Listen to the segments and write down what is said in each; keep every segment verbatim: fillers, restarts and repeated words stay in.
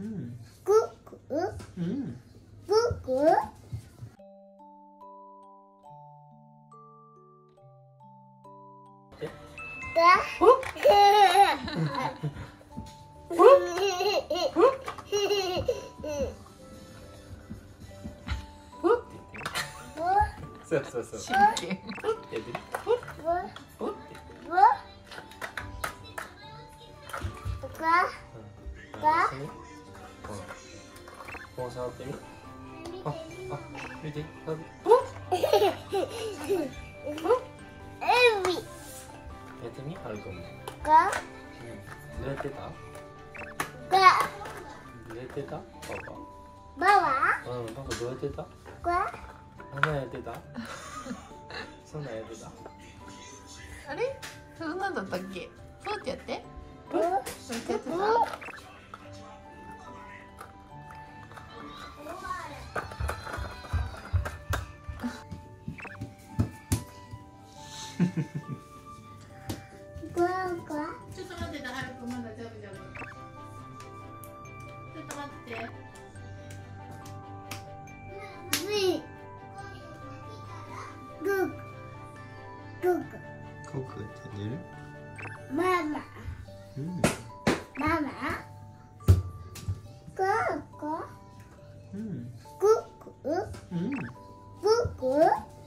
うんグーグーうんグーグーそうそうそう。 真剣。 ポッてやって。ポッポッて。うん。あ、そうね。ほら。こう触ってみ。あ、あ、見て。ポッ。やってみ。はるくんも。うん。どうやってた？どうやってた？パパ。うん、パパどうやってた？あんなやってた？そんなんやってた？ あれ？そんなんだったっけ？そうってやって。そうやってやってた？ちょっと待ってた、はるくんまだジャブジャブ。ちょっと待って。 コクって寝る？ ママうん。 ママグーグーうん。 グーグーうん。 グーグー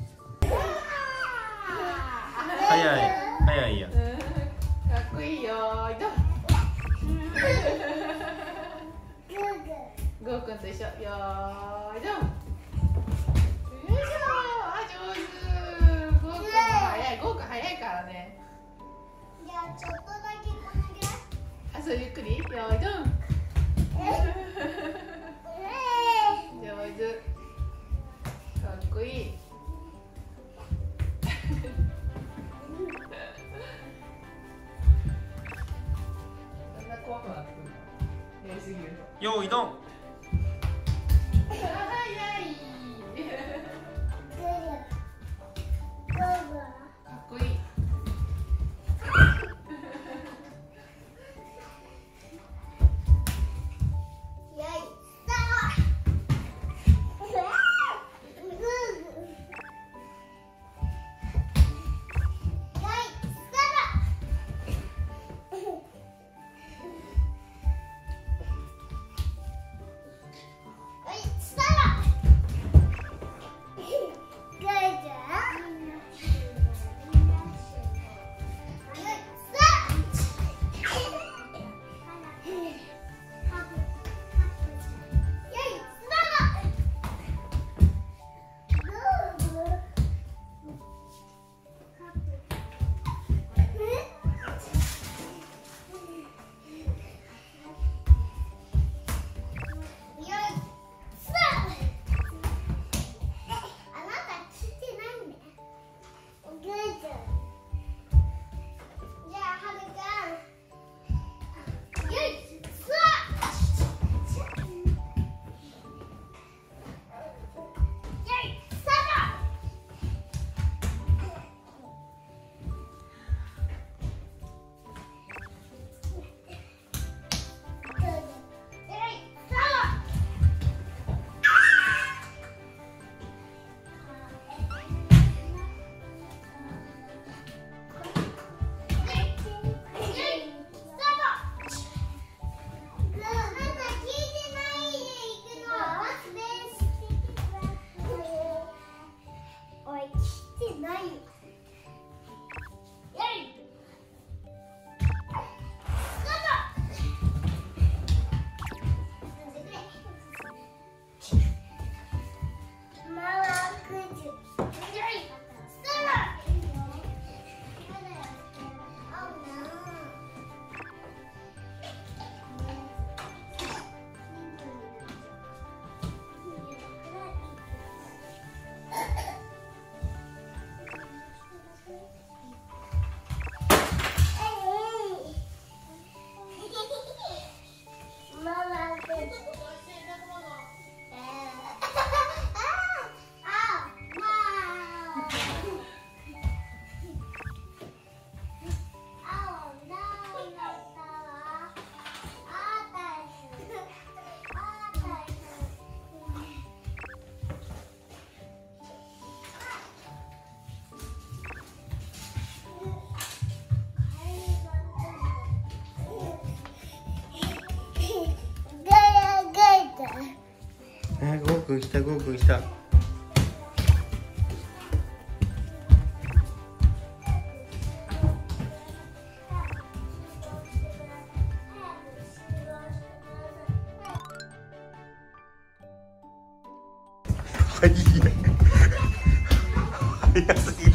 早い。早いや。 かっこいいよー。いと。ゴーくんと一緒。よーいどん。よいしょー。あ、上手。ゴーくんも早い。ゴーくん早いからね。 じゃあちょっとだけこのぐらいあ、そうゆっくり。よーいどん。上手。かっこいい。そんな怖くなってくるの。やりすぎると。 よーいどん。 早い。かっこいい。 くん来た、ゴーくん来た。早すぎる。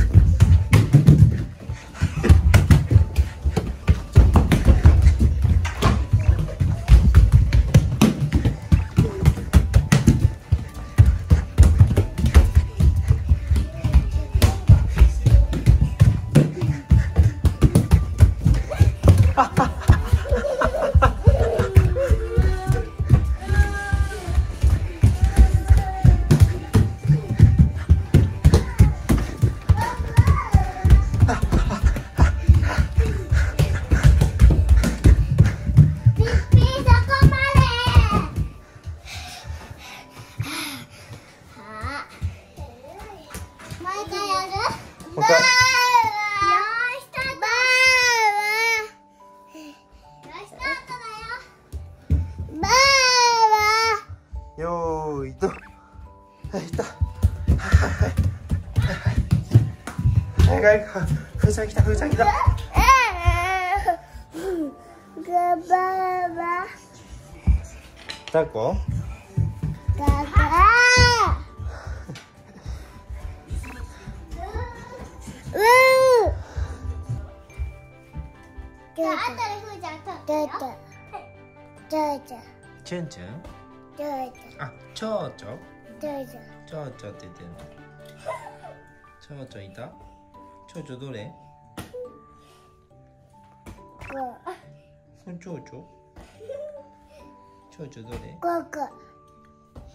よーいと、はいと、はいはいはい、ふーちゃん来た、ふーちゃん来た。タコ？タコ。うん。じゃあ後でふーちゃん取ってよ。ちょうちょ。チュンチュン？あ、ちょうちょ。ちょうちょ。ちょうちょって言ってんの。ちょうちょいた？ちょうちょどれ？そのちょうちょ？ちょうちょどれ？ここ。ん？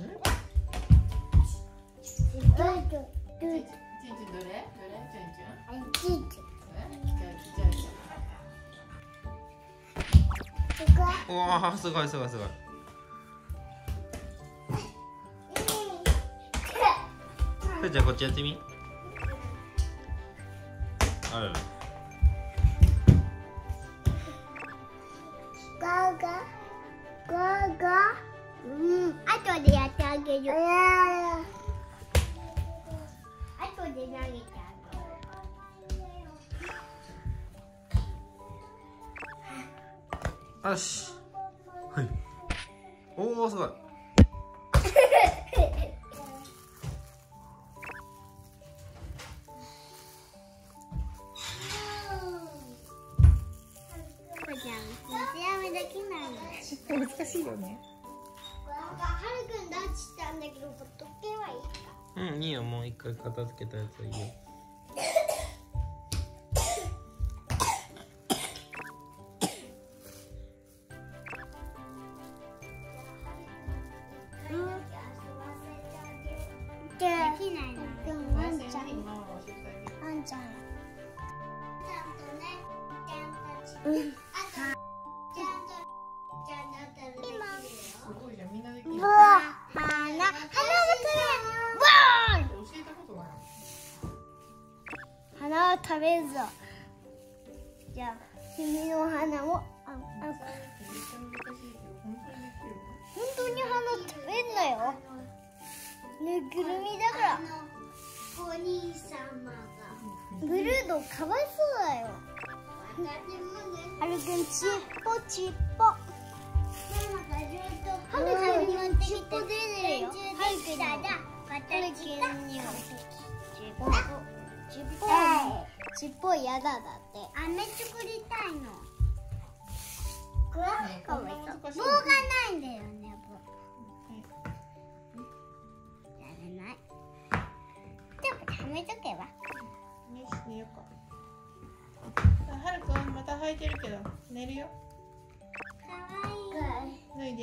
ちょうちょ。ちょうちょどれ？どれ？ちょうちょ。ちょうちょ。うわー、すごいすごいすごい。ふーちゃんこっちやってみ。ある。ガガガガ。うん。後でやってあげる。後で投げてあげる。よし。はい。おお、すごい。 難しいよね。 はるくん出したんだけど、ほっとけばいいか。 うん、いいよ、もう一回片付けたやつはいいよ。 できないの。ワンちゃん。ワンちゃん。うん。うわ、花、花が花を食べるぞ。じゃあ、君の花を、あ、あ、本当に花食べんなよ。ぬいぐるみだから。お兄様が。ブルードかわいそうだよ。はるくん、ちっぽちっぽ。はるくんにはちっぽ出てるよ。はるくんにはちっぽ。ちっぽ、ちっぽ嫌だだって。飴作りたいの。棒がないんだよね。やれない。ちょっとはめとけば。 よし、寝ようか。はるくん、また履いてるけど、寝るよ。 かわいい。 脱いで。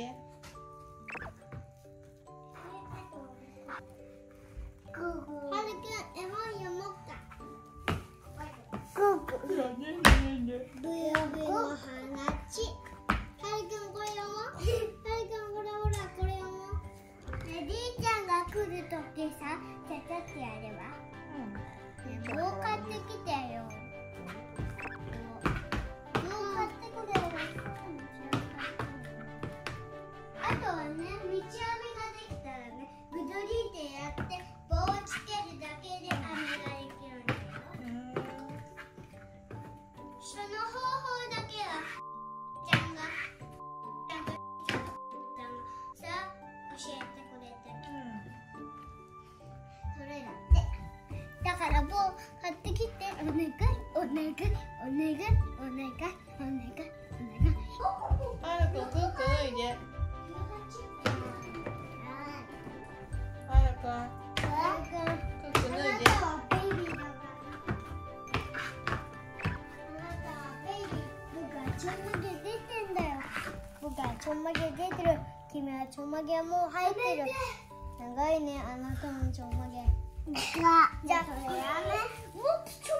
はるくん、絵本読もうか。ブーブーの話。はるくんこれ読もう。はるくんほらほらこれ読もう。ね、りーちゃんが来るときさ、ちゃちゃってやれば。ね、棒買ってきてよ。棒買ってくれよ。あとはね、道編みができたらね、 方法だけはちゃんがちゃんとちゃんとさ教えてくれた、うん、それだってだから棒買ってきてお願いお願いお願いお願いお願いお願いお願いはるくんクック脱いではるくんはるくんクック脱いであなたはベイビーだからあなたはベイビー僕はちょんまげ出てんだよ僕はちょんまげ出てる君はちょんまげはもう生えてる長いねあなたのちょんまげじゃあそれやめもっとちょ